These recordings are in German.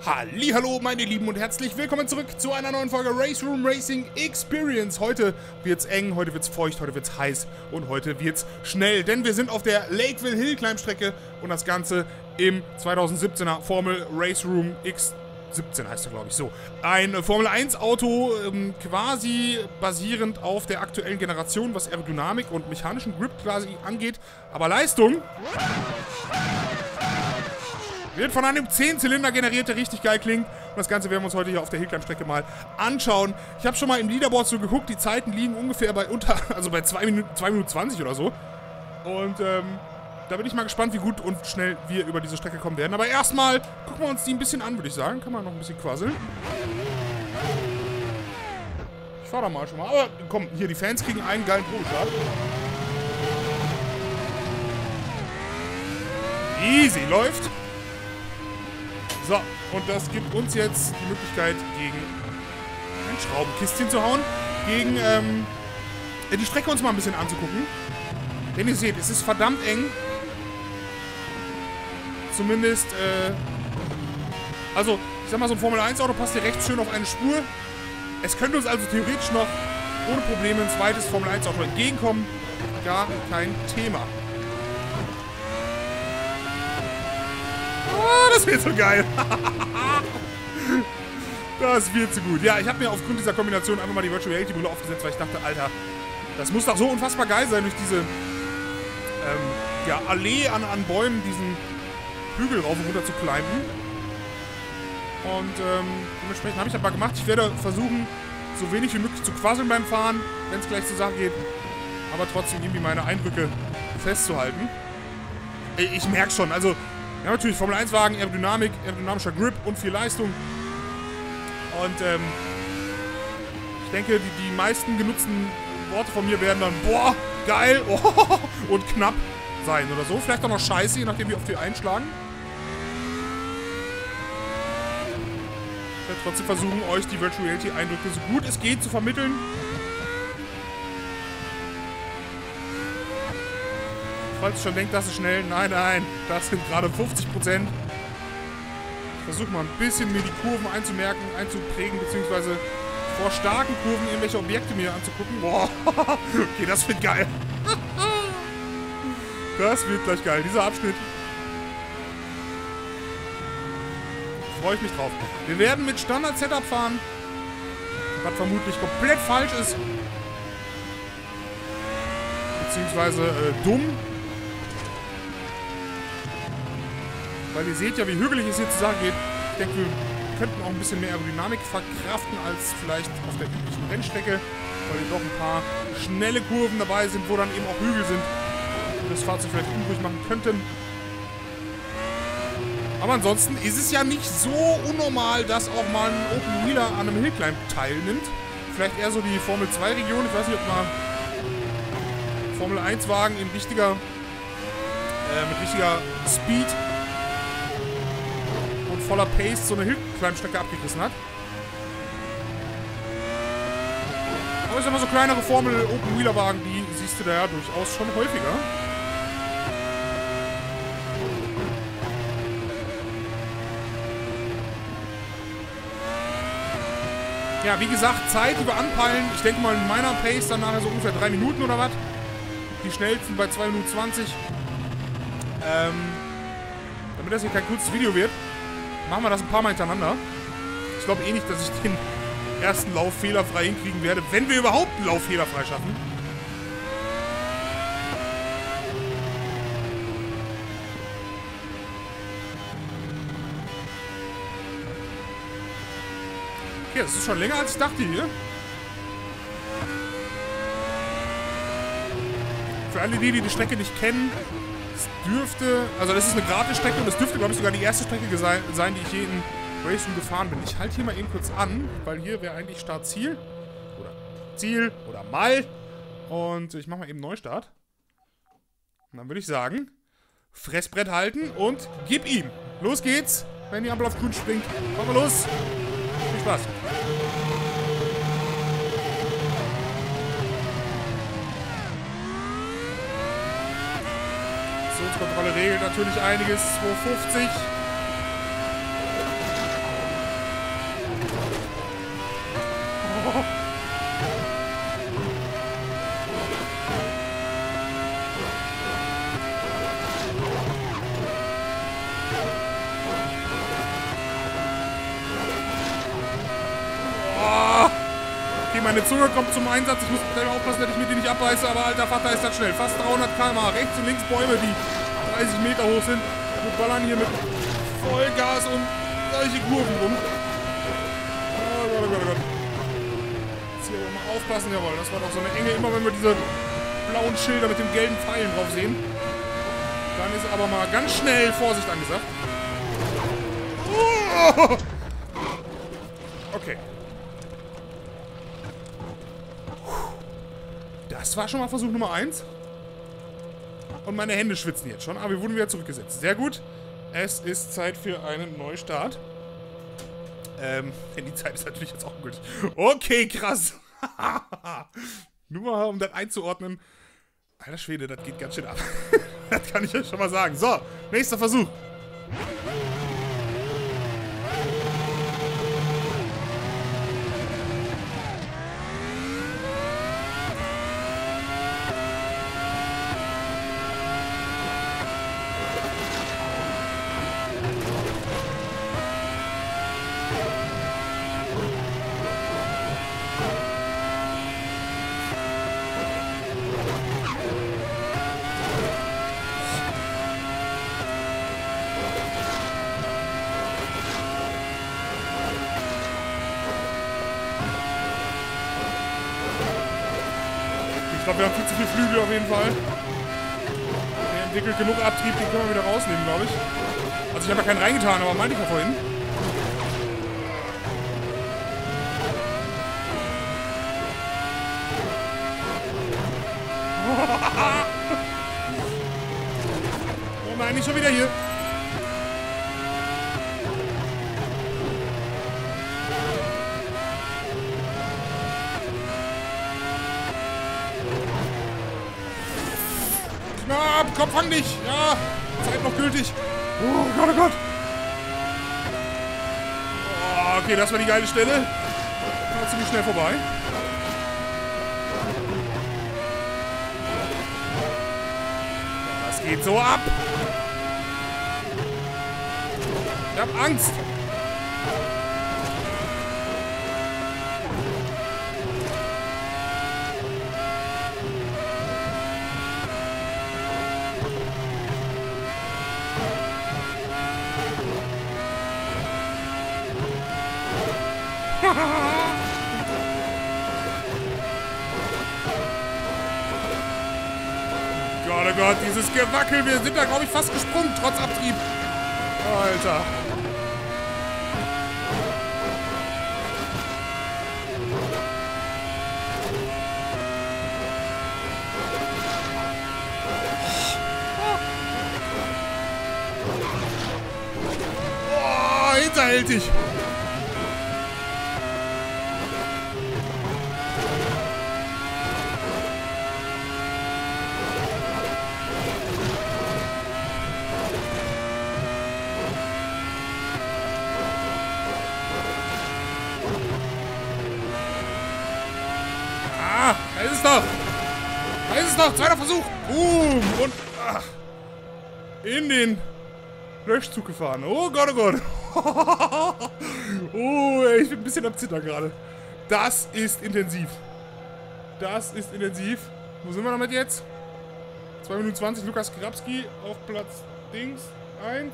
Hallihallo meine Lieben und herzlich willkommen zurück zu einer neuen Folge Race Room Racing Experience. Heute wird's eng, heute wird's feucht, heute wird's heiß und heute wird's schnell. Denn wir sind auf der Lakeville Hillclimb-Strecke und das Ganze im 2017er Formel Race Room X17 heißt er, glaube ich, so. Ein Formel 1 Auto, quasi basierend auf der aktuellen Generation, was Aerodynamik und mechanischen Grip quasi angeht. Aber Leistung wird von einem 10-Zylinder generiert, der richtig geil klingt. Und das Ganze werden wir uns heute hier auf der Hillclimb-Strecke mal anschauen. Ich habe schon mal im Leaderboard so geguckt, die Zeiten liegen ungefähr bei bei 2 Minuten 20 oder so. Und da bin ich mal gespannt, wie gut und schnell wir über diese Strecke kommen werden. Aber erstmal gucken wir uns die ein bisschen an, würde ich sagen. Kann man noch ein bisschen quasseln. Ich fahre da mal schon mal. Aber komm, hier, die Fans kriegen einen geilen Probestart. Easy, läuft. So, und das gibt uns jetzt die Möglichkeit, gegen ein Schraubenkistchen zu hauen. Gegen, die Strecke uns mal ein bisschen anzugucken. Denn ihr seht, es ist verdammt eng. Zumindest, also, ich sag mal, so ein Formel-1-Auto passt hier recht schön auf eine Spur. Es könnte uns also theoretisch noch ohne Probleme ein zweites Formel-1-Auto entgegenkommen. Gar kein Thema. Oh, das wird so geil. Das wird so gut. Ja, ich habe mir aufgrund dieser Kombination einfach mal die Virtual Reality Brille aufgesetzt, weil ich dachte, Alter, das muss doch so unfassbar geil sein, durch diese ja, Allee an Bäumen diesen Hügel rauf und runter zu climben. Und dementsprechend habe ich das mal gemacht. Ich werde versuchen, so wenig wie möglich zu quasseln beim Fahren, wenn es gleich zur Sache geht. Aber trotzdem irgendwie meine Eindrücke festzuhalten. Ich merke schon, also ja, natürlich Formel 1 Wagen, Aerodynamik, aerodynamischer Grip und viel Leistung. Und ich denke, die meisten genutzten Worte von mir werden dann boah, geil, oh, und knapp sein oder so. Vielleicht auch noch scheiße, je nachdem wie oft wir einschlagen. Ich werde trotzdem versuchen, euch die Virtual Reality Eindrücke so gut es geht zu vermitteln. Falls ihr schon denkt, das ist schnell. Nein, nein. Das sind gerade 50%. Ich versuche mal ein bisschen mir die Kurven einzumerken, einzuprägen, beziehungsweise vor starken Kurven irgendwelche Objekte mir anzugucken. Boah. Okay, das wird geil. Das wird gleich geil. Dieser Abschnitt. Freue ich mich drauf. Wir werden mit Standard-Setup fahren. Was vermutlich komplett falsch ist. Beziehungsweise dumm. Weil ihr seht ja, wie hügelig es hier zur Sache geht. Ich denke, wir könnten auch ein bisschen mehr Aerodynamik verkraften als vielleicht auf der üblichen Rennstrecke. Weil hier doch ein paar schnelle Kurven dabei sind, wo dann eben auch Hügel sind. Und das Fahrzeug vielleicht unruhig machen könnten. Aber ansonsten ist es ja nicht so unnormal, dass auch mal ein Open-Wheeler an einem Hillclimb teilnimmt. Vielleicht eher so die Formel-2-Region. Ich weiß nicht, ob mal Formel-1-Wagen in richtiger, mit richtiger Speed voller Pace so eine Hillclimb-Strecke abgerissen hat. Aber ich sag mal, so kleinere Formel-Open-Wheeler-Wagen, die siehst du da ja durchaus schon häufiger. Ja, wie gesagt, Zeit, die wir anpeilen. Ich denke mal in meiner Pace dann nachher so ungefähr 3 Minuten oder was. Die schnellsten bei 2 Minuten 20. Damit das hier kein kurzes Video wird, machen wir das ein paar Mal hintereinander. Ich glaube eh nicht, dass ich den ersten Lauf fehlerfrei hinkriegen werde, wenn wir überhaupt einen Lauf fehlerfrei schaffen. Okay, das ist schon länger als ich dachte hier. Für alle die Strecke nicht kennen, dürfte, also das ist eine Gratis-Strecke und das dürfte, glaube ich, sogar die erste Strecke sein, die ich je in Race Room gefahren bin. Ich halte hier mal eben kurz an, weil hier wäre eigentlich Start-Ziel. Oder Ziel oder Mal. Und ich mache mal eben Neustart. Und dann würde ich sagen, Fressbrett halten und gib ihm. Los geht's, wenn die Ampel auf grün springt. Machen wir los. Viel Spaß. Kontrolle regelt natürlich einiges. 250. meine Zunge kommt zum Einsatz. Ich muss selber aufpassen, dass ich mir die nicht abbeiße. Aber alter Vater ist das schnell. Fast 300 km/h. Rechts und links Bäume, die 30 Meter hoch sind. Wir ballern hier mit Vollgas und solche Kurven rum. Oh Gott, oh Gott, oh Gott. Jetzt hier aber mal aufpassen. Jawohl, das war doch so eine Enge. Immer wenn wir diese blauen Schilder mit den gelben Pfeilen drauf sehen. Dann ist aber mal ganz schnell Vorsicht angesagt. Oh! Okay. Das war schon mal Versuch Nummer 1. Und meine Hände schwitzen jetzt schon. Aber wir wurden wieder zurückgesetzt. Sehr gut. Es ist Zeit für einen Neustart. Denn die Zeit ist natürlich jetzt auch gut. Okay, krass. Nur mal, um das einzuordnen. Alter Schwede, das geht ganz schön ab. Das kann ich euch schon mal sagen. So, nächster Versuch. Ich glaube, wir haben viel zu viel Flügel auf jeden Fall. Der entwickelt genug Abtrieb, den können wir wieder rausnehmen, glaube ich. Also ich habe ja keinen reingetan, aber meinte ich ja vorhin. Oh nein, nicht schon wieder hier. Knapp, komm, fang dich! Ja, Zeit noch gültig. Oh Gott, oh Gott. Oh, okay, das war die geile Stelle. War ziemlich schnell vorbei. Das geht so ab. Ich hab Angst. Gott, oh Gott, dieses Gewackel. Wir sind da, glaube ich, fast gesprungen, trotz Abtrieb. Alter. Oh, hinterhältig. Da ist es doch! Da ist es doch! Zweiter Versuch! Boom! Und in den Löschzug gefahren. Oh Gott, oh Gott! Oh, ey, ich bin ein bisschen am Zittern gerade. Das ist intensiv. Das ist intensiv. Wo sind wir damit jetzt? 2 Minuten 20. Lukas Grabski auf Platz Dings 1.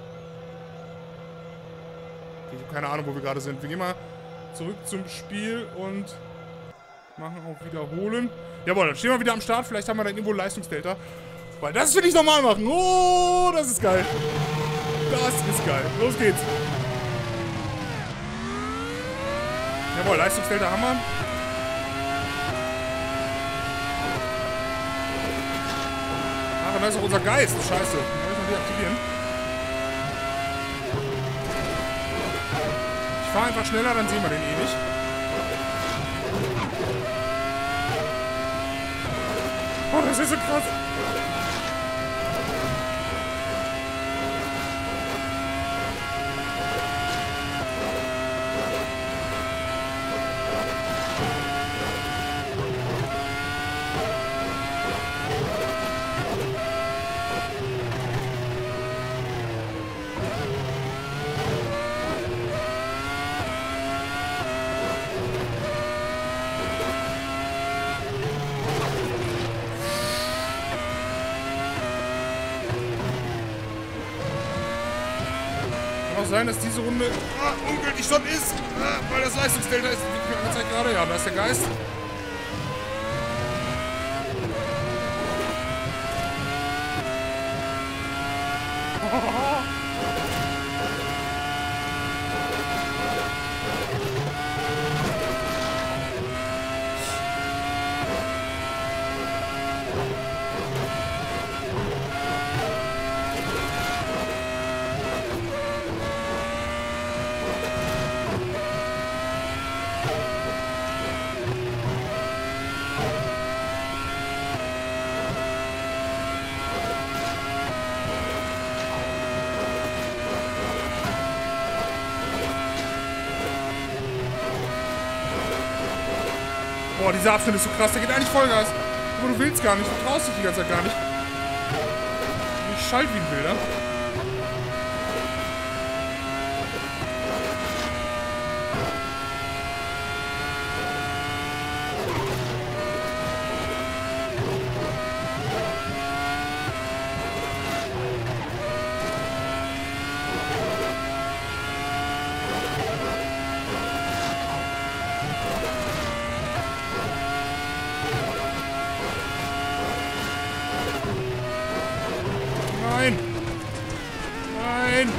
Ich habe keine Ahnung, wo wir gerade sind. Wir gehen mal zurück zum Spiel und machen auch wiederholen. Jawohl, dann stehen wir wieder am Start. Vielleicht haben wir dann irgendwo Leistungsdelta. Weil das will ich nochmal machen. Oh, das ist geil. Das ist geil. Los geht's. Jawohl, Leistungsdelta haben wir. Ach, und da ist auch unser Geist. Scheiße. Den muss ich noch deaktivieren. Ich fahre einfach schneller, dann sehen wir den eh nicht. Oh, das ist so krass. sein, dass diese Runde ungültig schon ist, weil das Leistungsdelta ist, wie mir angezeigt gerade. Ja, da ist der Geist. Boah, dieser Abschnitt ist so krass, der geht eigentlich Vollgas. Aber du willst gar nicht, du traust dich die ganze Zeit gar nicht. Ich schalt wie ein Wilder. Nein! Nein!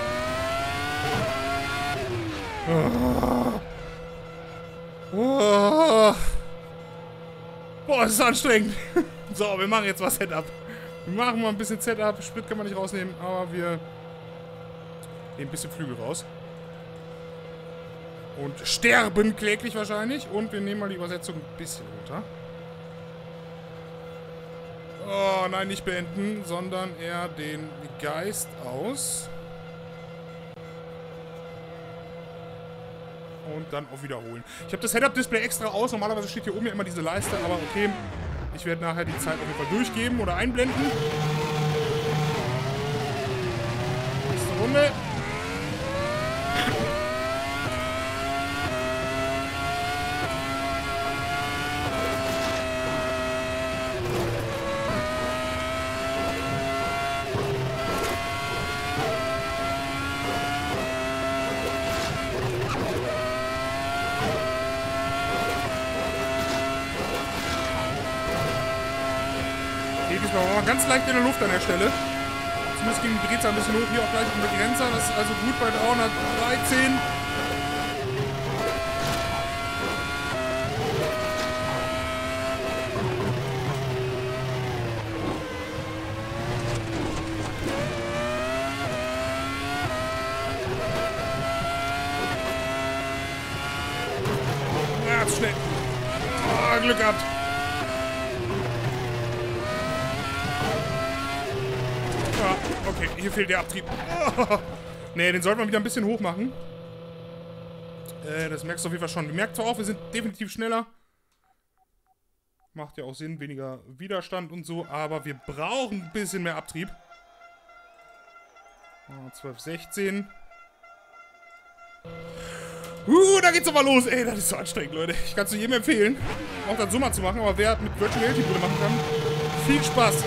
Oh. Boah, das ist anstrengend. So, wir machen jetzt was Setup. Wir machen mal ein bisschen Setup. Sprit kann man nicht rausnehmen, aber wir nehmen ein bisschen Flügel raus. Und sterben kläglich wahrscheinlich. Und wir nehmen mal die Übersetzung ein bisschen runter. Oh, nein, nicht beenden, sondern eher den Geist aus. Und dann auf Wiederholen. Ich habe das Head-Up-Display extra aus. Normalerweise steht hier oben ja immer diese Leiste, aber okay. Ich werde nachher die Zeit auf jeden Fall durchgeben oder einblenden. Nächste Runde. Diesmal war man ganz leicht in der Luft an der Stelle. Zumindest ging die Drehzahl ein bisschen hoch. Hier auch gleich ein Begrenzer. Das ist also gut bei 313. Ja, zu schnell. Oh, Glück gehabt. Okay, hier fehlt der Abtrieb. Oh. Ne, den sollten wir wieder ein bisschen hoch machen. Das merkst du auf jeden Fall schon. Du merkst zwar auch, wir sind definitiv schneller. Macht ja auch Sinn, weniger Widerstand und so. Aber wir brauchen ein bisschen mehr Abtrieb. 12, 16. Da geht's doch mal los. Ey, das ist so anstrengend, Leute. Ich kann es jedem empfehlen, auch das so mal zu machen. Aber wer mit Virtual Reality Brille machen kann, viel Spaß.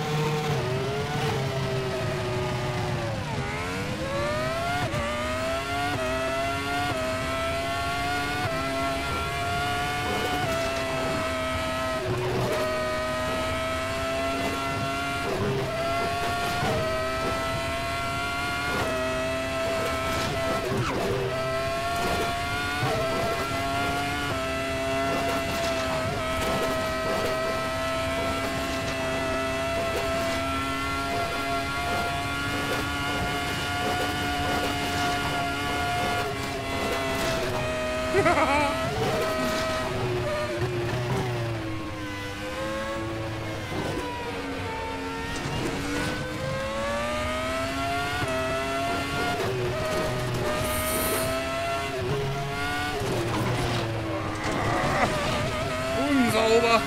Unsauber.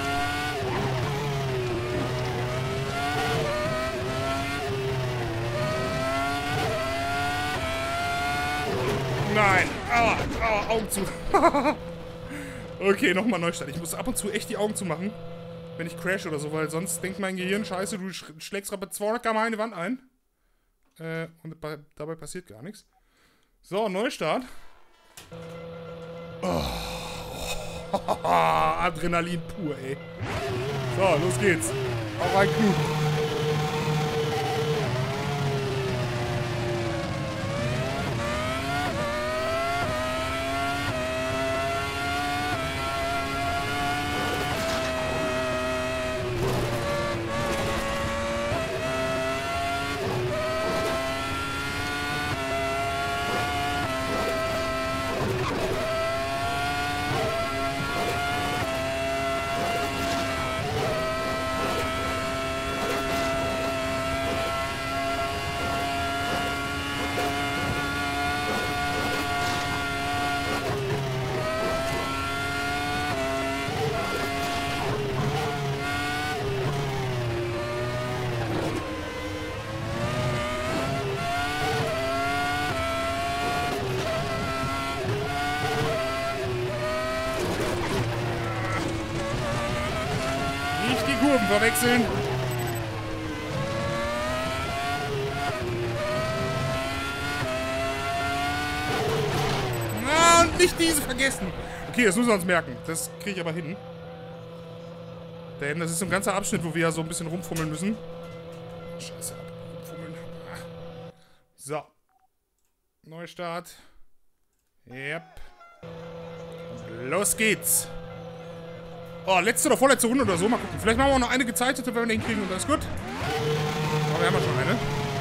Nein. Aua, aua, Augen zu. Okay, nochmal Neustart. Ich muss ab und zu echt die Augen zumachen, wenn ich crash oder so, weil sonst denkt mein Gehirn, scheiße, du schlägst gerade bei 200 km/h in die Wand ein. Und dabei passiert gar nichts. So, Neustart. Oh. Adrenalin pur, ey. So, los geht's. Hau rein, Knut. Kurven verwechseln. Na, und nicht diese vergessen. Okay, das müssen wir uns merken. Das kriege ich aber hin. Denn das ist so ein ganzer Abschnitt, wo wir ja so ein bisschen rumfummeln müssen. Scheiße, rumfummeln. So. Neustart. Yep. Und los geht's. Oh, letzte oder vorletzte Runde oder so. Mal gucken. Vielleicht machen wir auch noch eine gezeitete, wenn wir den kriegen und das ist gut. Aber wir haben ja schon eine.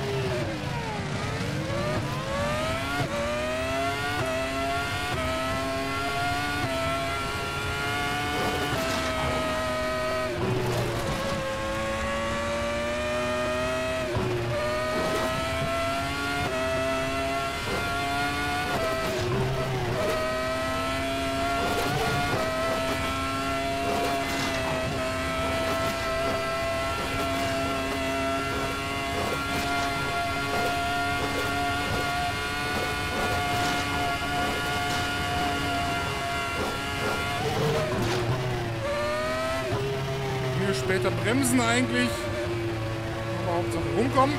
Später bremsen eigentlich. Aber Hauptsache rumkommen.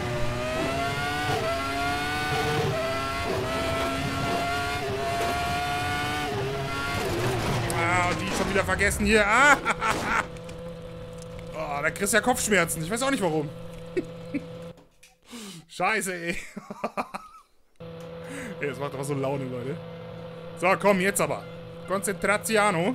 Ah, und die schon wieder vergessen hier. Ah, oh, da kriegst du ja Kopfschmerzen. Ich weiß auch nicht warum. Scheiße, ey. Ey, das macht aber so Laune, Leute. So, komm, jetzt aber. Konzentraziano.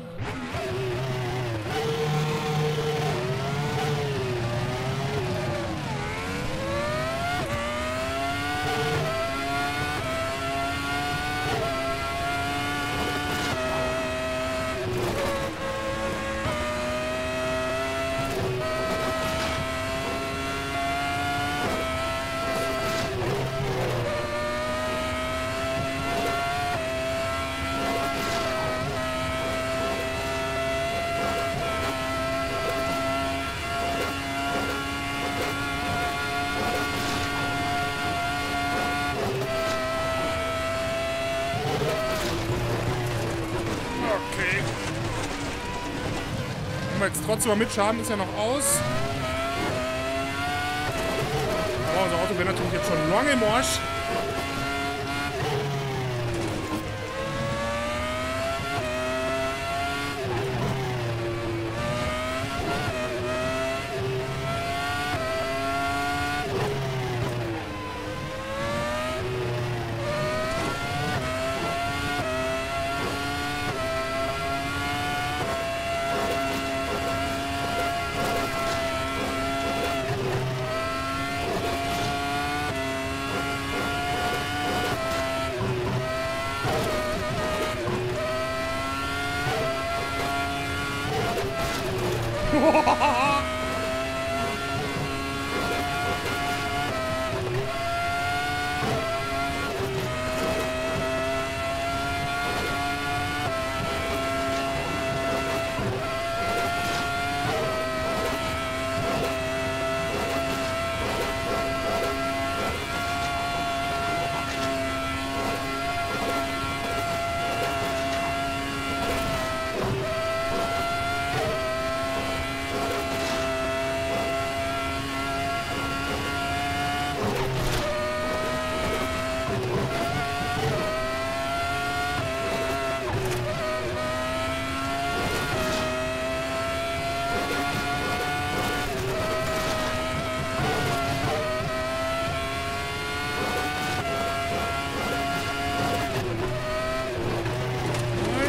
Jetzt trotzdem mal mit Schaden ist ja noch aus. Oh, unser Auto wäre natürlich jetzt schon lange im Arsch.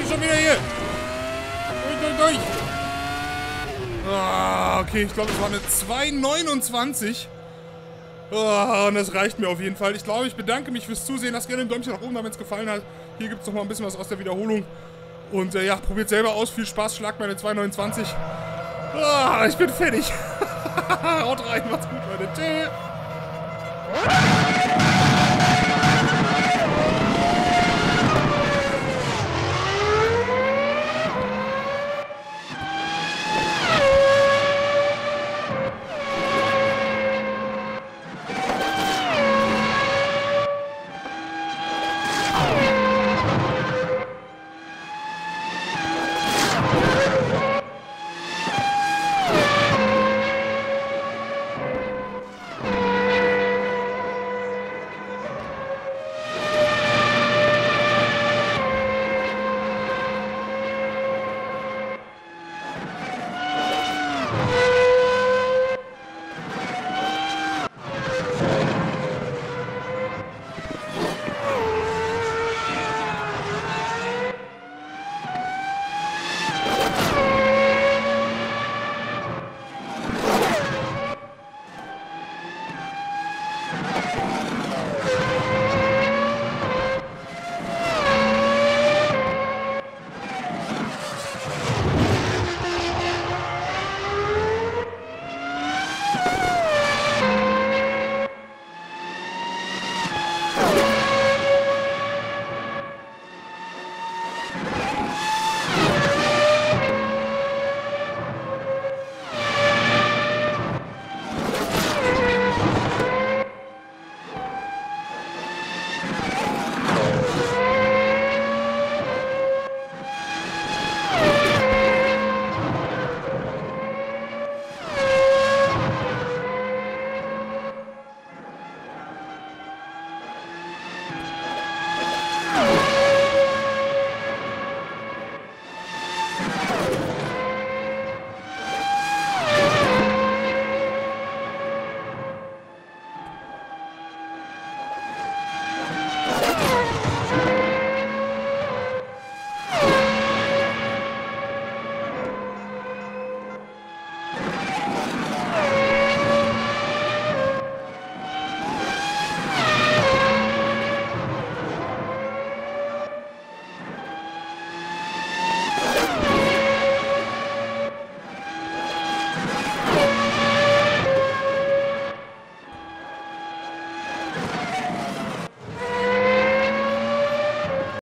schon wieder hier. Durch. Ah, okay, ich glaube, es war eine 2,29. Oh, und das reicht mir auf jeden Fall. Ich glaube, ich bedanke mich fürs Zusehen. Lasst gerne ein Däumchen nach oben da, wenn es gefallen hat. Hier gibt es noch mal ein bisschen was aus der Wiederholung. Und ja, probiert selber aus. Viel Spaß, schlagt meine 2,29. Ich bin fertig. Haut rein, macht's gut, Leute. Tschüss.